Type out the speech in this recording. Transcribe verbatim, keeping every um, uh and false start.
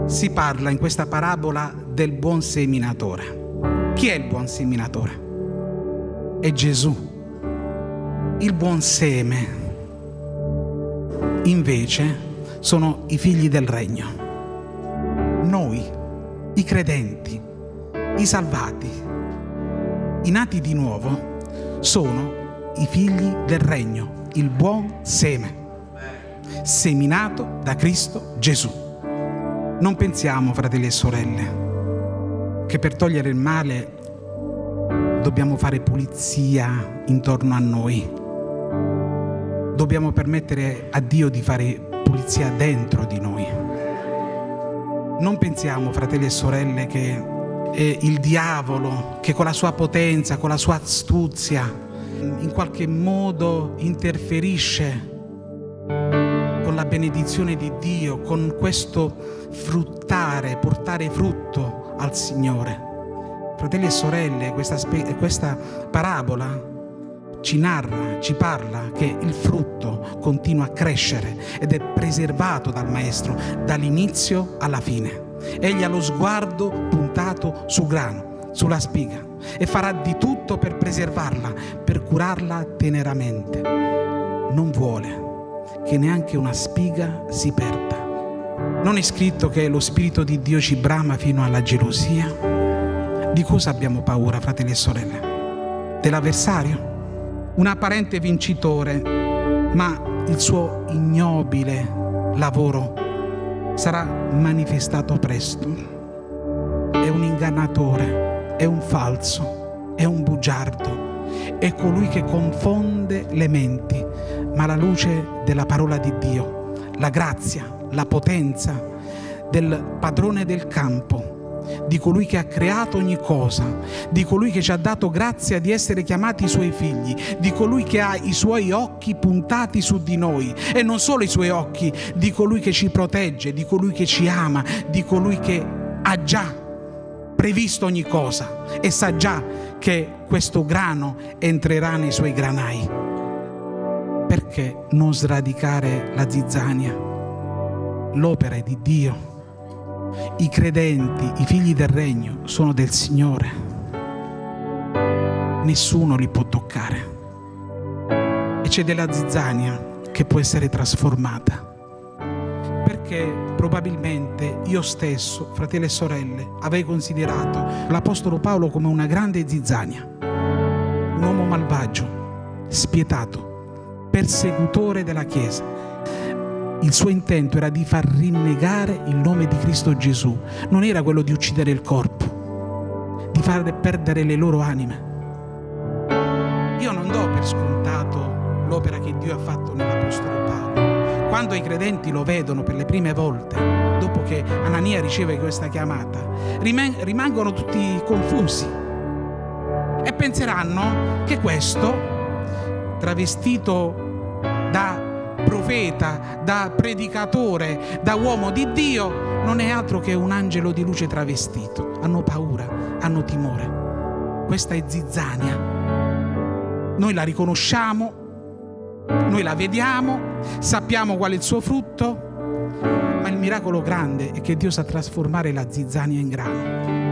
si parla in questa parabola del buon seminatore. Chi è il buon seminatore? È Gesù. Il buon seme, invece, sono i figli del regno. Noi, i credenti, i salvati, i nati di nuovo, sono i figli del regno, il buon seme, seminato da Cristo Gesù. Non pensiamo, fratelli e sorelle, che per togliere il male dobbiamo fare pulizia intorno a noi. Dobbiamo permettere a Dio di fare pulizia dentro di noi. Non pensiamo, fratelli e sorelle, che è il diavolo che con la sua potenza, con la sua astuzia, in qualche modo interferisce con la benedizione di Dio, con questo fruttare, portare frutto al Signore. Fratelli e sorelle, questa, spe- questa parabola ci narra, ci parla che il frutto continua a crescere ed è preservato dal Maestro dall'inizio alla fine. Egli ha lo sguardo puntato sul grano, sulla spiga, e farà di tutto per preservarla, per curarla teneramente. Non vuole che neanche una spiga si perda. Non è scritto che lo Spirito di Dio ci brama fino alla gelosia? Di cosa abbiamo paura, fratelli e sorelle? Dell'avversario? Un apparente vincitore, ma il suo ignobile lavoro sarà manifestato presto. È un ingannatore, è un falso, è un bugiardo, è colui che confonde le menti, ma la luce della parola di Dio, la grazia, la potenza del padrone del campo, di colui che ha creato ogni cosa, di colui che ci ha dato grazia di essere chiamati i suoi figli, di colui che ha i suoi occhi puntati su di noi, e non solo i suoi occhi, di colui che ci protegge, di colui che ci ama, di colui che ha già previsto ogni cosa e sa già che questo grano entrerà nei suoi granai. Perché non sradicare la zizzania? L'opera è di Dio. I credenti, i figli del regno, sono del Signore. Nessuno li può toccare. E c'è della zizzania che può essere trasformata. Perché probabilmente io stesso, fratelli e sorelle, avrei considerato l'Apostolo Paolo come una grande zizzania, un uomo malvagio, spietato, persecutore della Chiesa. Il suo intento era di far rinnegare il nome di Cristo Gesù, non era quello di uccidere il corpo, di far perdere le loro anime. Io non do per scontato l'opera che Dio ha fatto nell'Apostolo Paolo. Quando i credenti lo vedono per le prime volte, dopo che Anania riceve questa chiamata, rimangono tutti confusi e penseranno che questo, travestito da profeta, da predicatore, da uomo di Dio, non è altro che un angelo di luce travestito. Hanno paura, hanno timore. Questa è zizzania. Noi la riconosciamo, noi la vediamo, sappiamo qual è il suo frutto, ma il miracolo grande è che Dio sa trasformare la zizzania in grano.